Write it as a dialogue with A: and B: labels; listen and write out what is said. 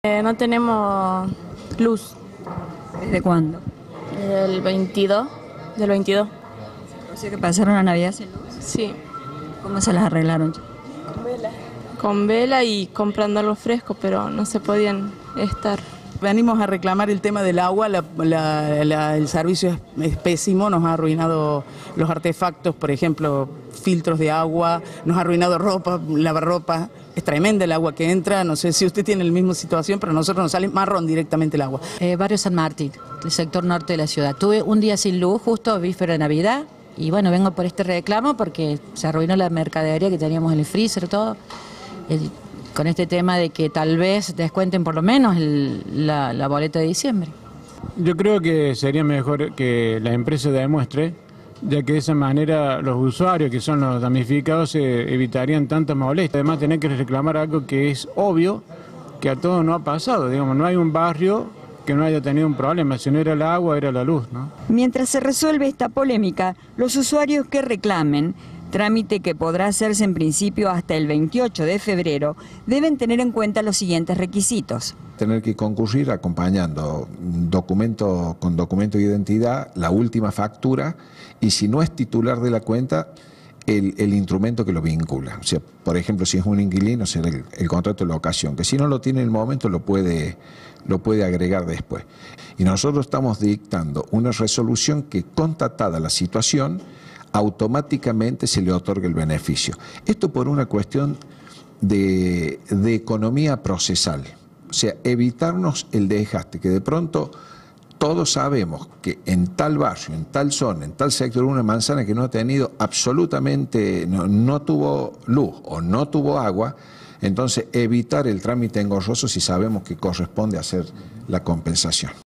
A: No tenemos luz.
B: ¿Desde cuándo?
A: Del 22. Del 22.
B: O sea que pasaron la Navidad sin luz.
A: Sí.
B: ¿Cómo se las arreglaron?
A: Con vela y comprando algo fresco, pero no se podían estar.
C: Venimos a reclamar el tema del agua, el servicio es pésimo, nos ha arruinado los artefactos, por ejemplo, filtros de agua, nos ha arruinado ropa, lavarropa. Es tremenda el agua que entra, no sé si usted tiene la misma situación, pero a nosotros nos sale marrón directamente el agua.
D: Barrio San Martín, el sector norte de la ciudad. Tuve un día sin luz, justo víspera de Navidad, y bueno, vengo por este reclamo porque se arruinó la mercadería que teníamos en el freezer, todo. Con este tema de que tal vez descuenten por lo menos la boleta de diciembre.
E: Yo creo que sería mejor que la empresa demuestre, ya que de esa manera los usuarios, que son los damnificados, evitarían tantas molestias. Además, tener que reclamar algo que es obvio, que a todos no ha pasado. Digamos, no hay un barrio que no haya tenido un problema. Si no era el agua, era la luz, ¿no?
B: Mientras se resuelve esta polémica, los usuarios que reclamen, trámite que podrá hacerse en principio hasta el 28 de febrero, deben tener en cuenta los siguientes requisitos.
F: Tener que concurrir acompañando con documento de identidad, la última factura, y si no es titular de la cuenta, el instrumento que lo vincula. O sea, por ejemplo, si es un inquilino, será el contrato de locación, que si no lo tiene en el momento lo puede agregar después. Y nosotros estamos dictando una resolución que, constatada la situación, automáticamente se le otorga el beneficio. Esto por una cuestión de economía procesal. O sea, evitarnos el desgaste, que de pronto todos sabemos que en tal barrio, en tal zona, en tal sector, una manzana que no ha tenido absolutamente, no tuvo luz o no tuvo agua, entonces evitar el trámite engorroso si sabemos que corresponde hacer la compensación.